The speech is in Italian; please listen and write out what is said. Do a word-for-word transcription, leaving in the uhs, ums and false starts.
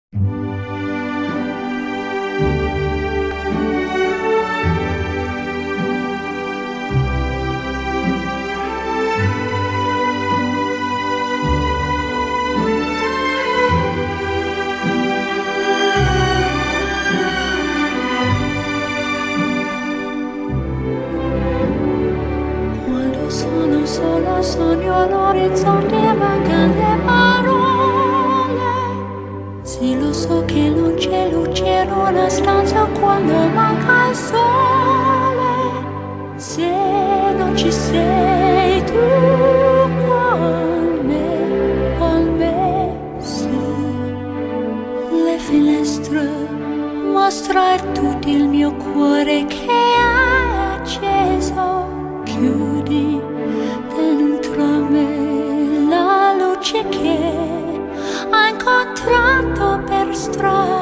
Solo sogno all'orizzonte mancano le parole. Sì, lo so che non c'è luce in una stanza quando manca il sole. Se non ci sei tu con me, con me, sì. Le finestre mostrano tutto il mio cuore che è acceso. Chiudi dentro me la luce che ho incontrato per strada.